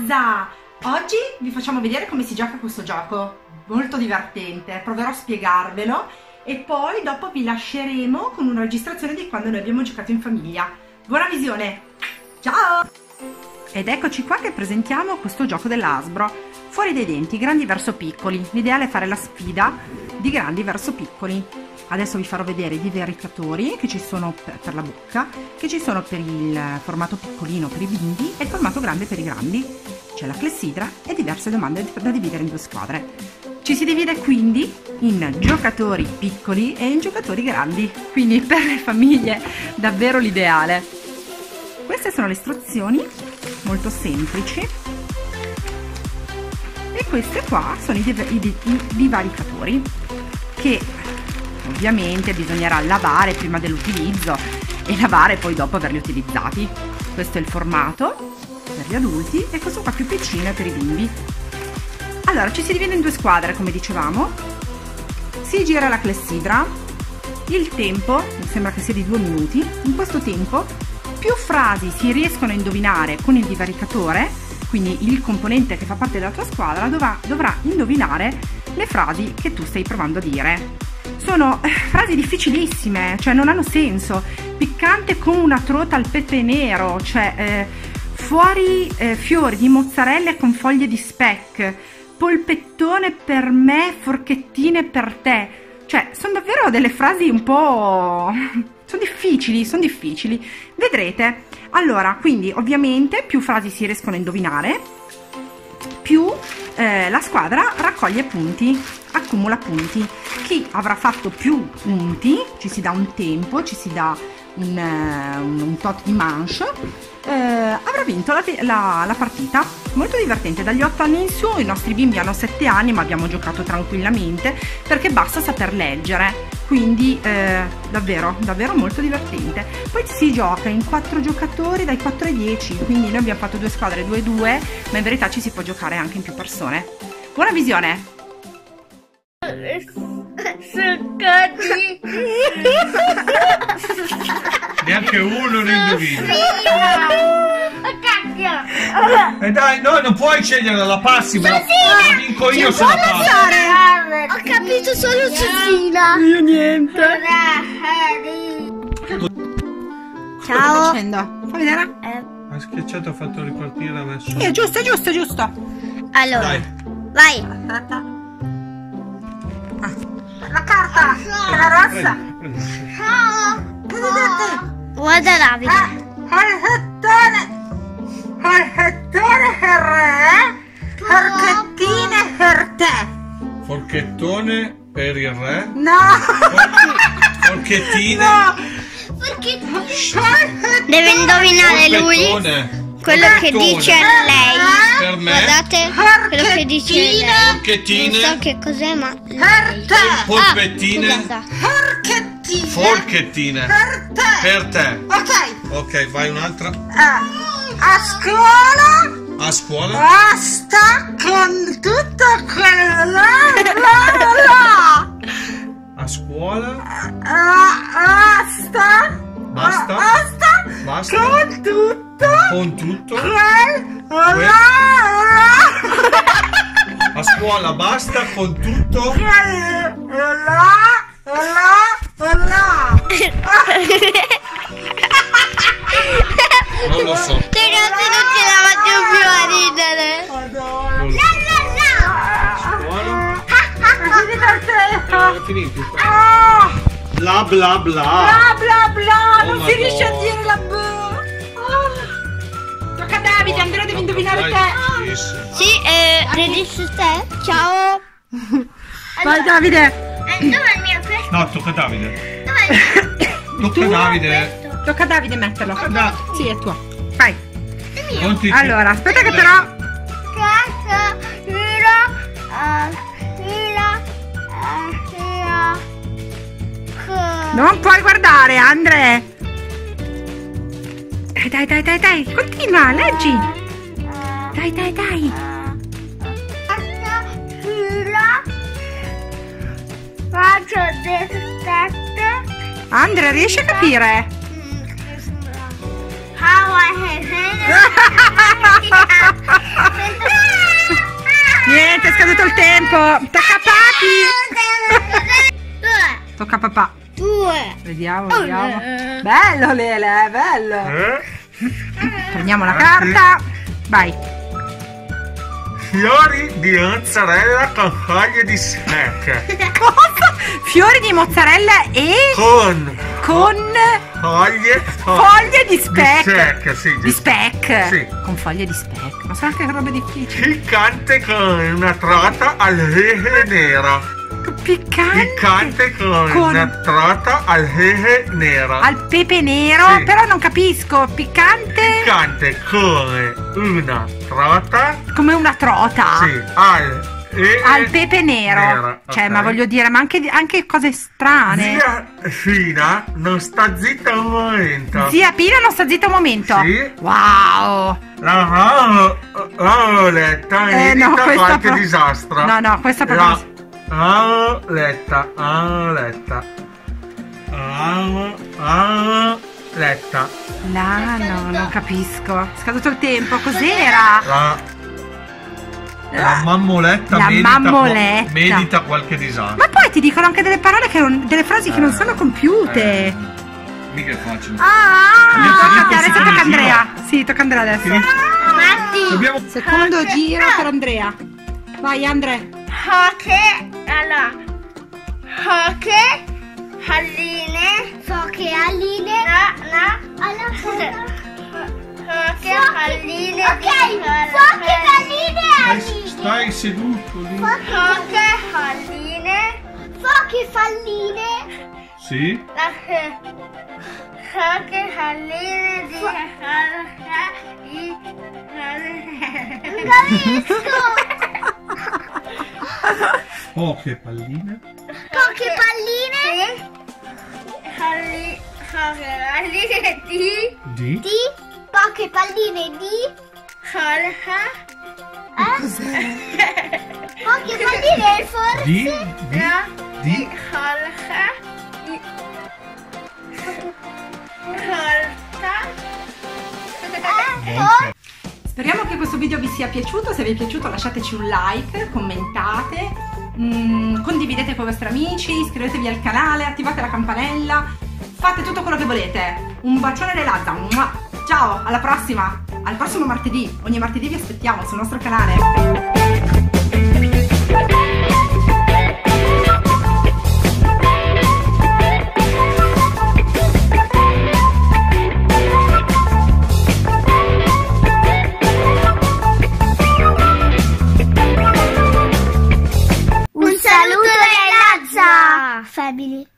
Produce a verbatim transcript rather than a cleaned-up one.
casa! Oggi vi facciamo vedere come si gioca questo gioco, molto divertente, proverò a spiegarvelo e poi dopo vi lasceremo con una registrazione di quando noi abbiamo giocato in famiglia. Buona visione! Ciao! Ed eccoci qua che presentiamo questo gioco dell'Hasbro. Fuori dai denti, grandi verso piccoli. L'ideale è fare la sfida di grandi verso piccoli. Adesso vi farò vedere i divaricatori che ci sono per, per la bocca, che ci sono per il formato piccolino per i bimbi e il formato grande per i grandi. C'è la clessidra e diverse domande da dividere in due squadre. Ci si divide quindi in giocatori piccoli e in giocatori grandi, quindi per le famiglie davvero l'ideale. Queste sono le istruzioni, molto semplici. E questi qua sono i, div i, i divaricatori che ovviamente bisognerà lavare prima dell'utilizzo e lavare poi dopo averli utilizzati. Questo è il formato per gli adulti e questo qua più piccino è per i bimbi. Allora ci si divide in due squadre, come dicevamo, si gira la clessidra, il tempo mi sembra che sia di due minuti. In questo tempo più frasi si riescono a indovinare con il divaricatore, quindi il componente che fa parte della tua squadra dovrà, dovrà indovinare le frasi che tu stai provando a dire. Sono eh, frasi difficilissime, cioè non hanno senso. Piccante come una trota al pepe nero, cioè eh, fuori eh, fiori di mozzarella con foglie di speck, polpettone per me, forchettine per te. Cioè sono davvero delle frasi un po'... sono difficili, sono difficili. Vedrete. Allora, quindi ovviamente più frasi si riescono a indovinare, più eh, la squadra raccoglie punti, accumula punti. Chi avrà fatto più punti, ci si dà un tempo, ci si dà un, un, un tot di manche, eh, avrà vinto la, la, la partita. Molto divertente, dagli otto anni in su. I nostri bimbi hanno sette anni ma abbiamo giocato tranquillamente perché basta saper leggere, quindi eh, davvero davvero molto divertente. Poi si gioca in quattro giocatori dai quattro ai dieci, quindi noi abbiamo fatto due squadre due e due, ma in verità ci si può giocare anche in più persone. Buona visione! Neanche uno ne indovina. E eh dai, no, non puoi scegliere la passiva, la, la vinco io se la passo. Ho capito solo Susina. Io niente. Ciao. Cosa stai facendo? Fa vedere? Eh. Ha schiacciato, ha fatto ripartire, adesso. Sì, è giusto, è giusto, è giusto. Allora, Dai. vai. Aspetta. Ah. La carta, è la rossa. Prendi, prendi. Guarda Davide. Forchettone, forchettone per re, forchettine per te. Forchettone per il re. No. Forchettine. No. Deve indovinare lui Forchettone. quello che dice lei. Per me. Guardate quello che dice lei. Forchettine. Non so che cos'è, ma Per te. Polpettine. Ah, scusa. Forchettine. Forchettine. Per te. Per te. Ok. Ok, vai un'altra. Ah, a scuola A scuola. basta con tutto quello là, là, là. A scuola. Ah, basta. Basta. Ah, basta. Basta. Con tutto Con tutto. quel là, là. A scuola basta con tutto. Quel là, là, là. Non lo so. Ragazzi, non ce la faccio più a ridere. Non lo so. Scuola. Eh, è finito. Ah, Bla bla bla. bla bla bla, Oh, non si Madonna. riesce a dire la B. Ah. Tocca a Davide, Andrea devi indovinare Dai, te. sì, sì. Sì, eh, vedi su te? Ciao. Vai Davide. Dov'è il mio questo? No, tocca a Davide. Dov'è il Tocca a Davide. Tocca a Davide metterlo. Da. Sì, è tuo. Vai. Conti- Allora, aspetta che però... Cazzo, fila, fila, fila, Non puoi guardare, Andre. Dai, dai, dai, dai, dai. Continua, leggi. Dai, dai, dai. fila, faccio del tette. Andre, riesci a capire? How I have Niente, è scaduto il tempo. Tocca a Papi. Tocca a papà. Due. Vediamo, vediamo. Bello Lele, bello. Eh? Prendiamo la carta. Vai. Fiori di mozzarella con foglie di speck. Cosa? Fiori di mozzarella e Con con foglie foglie di speck. Di speck, sì, Di speck. Sì. Con foglie di speck. Ma sono anche robe difficili. Piccante con una trota al pepe nero. Piccante. Piccante con, Con- una trota al pepe nero. Al pepe nero, Sì. però non capisco. Piccante Piccante come una trota. come una trota. Sì, al e- Al pepe nero. nero, Cioè, ok. ma voglio dire, ma anche, anche cose strane. Zia Fina non sta zitta un momento. Zia Pina non sta zitta un momento. Sì. Wow. La avevo letta, Eh, no, inedita questa qualche pro- disastro. No, no, questa proprio- La avevo letta, avevo letta. Avevo avevo letta. La, no, non capisco. È scaduto il tempo. Cos'era? La La mammoletta, La medita, mammoletta. medita qualche disastro. Ma poi ti dicono anche delle parole che non, delle frasi che non sono compiute. Eh, mica è facile. Ah, Abbiamo tocca a finito te, il adesso secondo tocca a Andrea. giro. Sì, tocca a Andrea adesso. Matti. Dobbiamo Secondo giro per Andrea. Vai Andrea. Hoche. Allora. Hoche. Halline. Foche halline. Na, na. Alla foca. Foche halline. Ok. Foche halline Stai, halline. stai seduto lì. Foche halline. Foche falline. Sì. La Foche halline di Non capisco. Poche palline. Poche palline. Halli, poche palline di. Di. Di. Poche palline di. Halha. Eh? Poche palline forse. Di. Di. No. Di. Halha. Di. Halta. Eh? Molto. Speriamo che questo video vi sia piaciuto. Se vi è piaciuto lasciateci un like, commentate, mm, condividete con i vostri amici, iscrivetevi al canale, attivate la campanella, fate tutto quello che volete. Un bacione dell'Azza. Mua! Ciao, alla prossima, al prossimo martedì. Ogni martedì vi aspettiamo sul nostro canale. Un saluto dell'Azza! Family.